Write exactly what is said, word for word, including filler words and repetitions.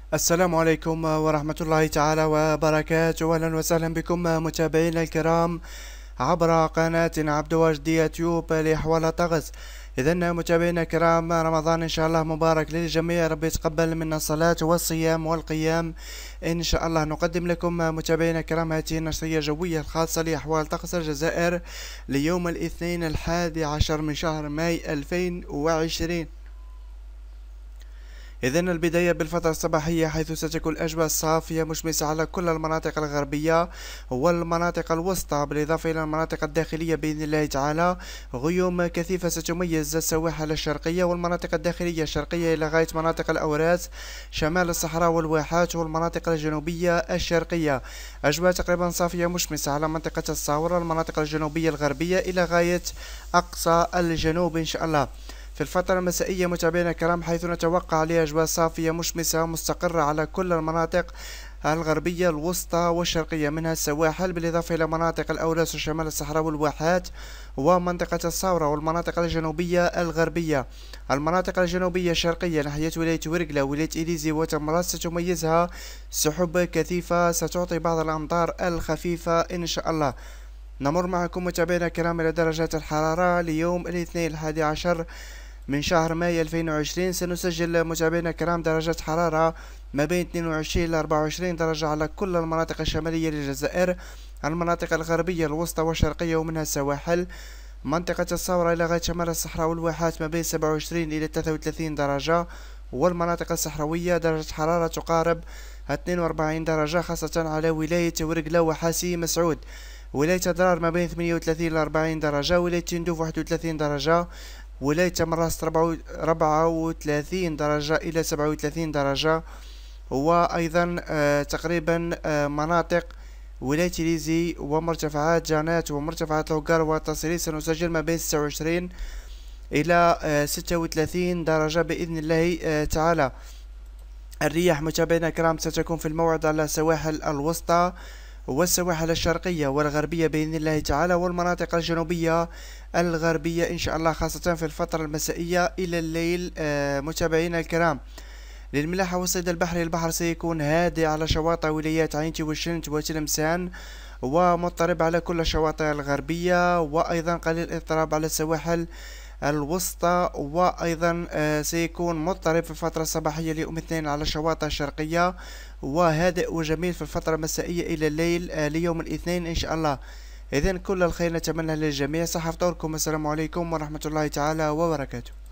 السلام عليكم ورحمة الله تعالى وبركاته. أهلا وسهلا بكم متابعينا الكرام عبر قناة عبد واجد يوتيوب لأحوال طقس. إذن متابعينا الكرام، رمضان إن شاء الله مبارك للجميع، ربي يتقبل منا الصلاة والصيام والقيام إن شاء الله. نقدم لكم متابعينا الكرام هذه النشرية الجوية الخاصة لأحوال طقس الجزائر ليوم الاثنين الحادي عشر من شهر ماي ألفين وعشرين. إذن البداية بالفترة الصباحية، حيث ستكون الأجواء صافية مشمسة على كل المناطق الغربية والمناطق الوسطى، بالإضافة إلى المناطق الداخلية بإذن الله تعالى. غيوم كثيفة ستميز السواحل الشرقية والمناطق الداخلية الشرقية إلى غاية مناطق الأوراس، شمال الصحراء والواحات والمناطق الجنوبية الشرقية. أجواء تقريبا صافية مشمسة على منطقة الصاورة، المناطق الجنوبية الغربية إلى غاية أقصى الجنوب إن شاء الله. في الفترة المسائية متابعينا الكرام، حيث نتوقع لأجواء صافية مشمسة مستقرة على كل المناطق الغربية الوسطى والشرقية منها السواحل، بالإضافة إلى مناطق الأوراس وشمال الصحراء والواحات ومنطقة الصاورة والمناطق الجنوبية الغربية. المناطق الجنوبية الشرقية ناحية ولاية ورقلة ولاية إليزي وتمراس ستميزها سحب كثيفة ستعطي بعض الأمطار الخفيفة إن شاء الله. نمر معكم متابعينا الكرام إلى درجات الحرارة ليوم الاثنين الحادي عشر من شهر ماي ألفين وعشرين. سنسجل متابعينا الكرام درجات حرارة ما بين اثنين وعشرين إلى أربعة وعشرين درجة على كل المناطق الشمالية للجزائر، المناطق الغربية الوسطى والشرقية ومنها السواحل، منطقة الصاورة إلى غاية شمال الصحراء والواحات ما بين سبعة وعشرين إلى ثلاثة وثلاثين درجة، والمناطق الصحراوية درجة حرارة تقارب اثنين وأربعين درجة، خاصة على ولاية ورقلة وحاسي مسعود. ولاية ضرار ما بين ثمانية وثلاثين إلى أربعين درجة، ولاية تندوف واحد وثلاثين درجة، ولاية تمراست أربعة وثلاثين درجة إلى سبعة وثلاثين درجة، وأيضا آه تقريبا آه مناطق ولاية ليزي ومرتفعات جانات ومرتفعات لوغار والتصريف سنسجل ما بين ستة وعشرين إلى آه ستة وثلاثين درجة بإذن الله آه تعالى. الرياح متابعينا الكرام ستكون في الموعد على السواحل الوسطى والسواحل الشرقية والغربية بإذن الله تعالى، والمناطق الجنوبية الغربية إن شاء الله، خاصة في الفترة المسائية إلى الليل. آه متابعينا الكرام، للملاحة والصيد البحري، البحر سيكون هادئ على شواطئ ولايات عينتي وشنت وتلمسان، ومضطرب على كل الشواطئ الغربية، وأيضا قليل اضطراب على السواحل الوسطى، وأيضا آه سيكون مضطرب في الفترة الصباحية ليوم الاثنين على الشواطئ الشرقية، وهادئ وجميل في الفترة المسائية إلى الليل آه ليوم الاثنين إن شاء الله. إذن كل الخير نتمنى للجميع. صحة فطوركم، السلام عليكم ورحمة الله تعالى وبركاته.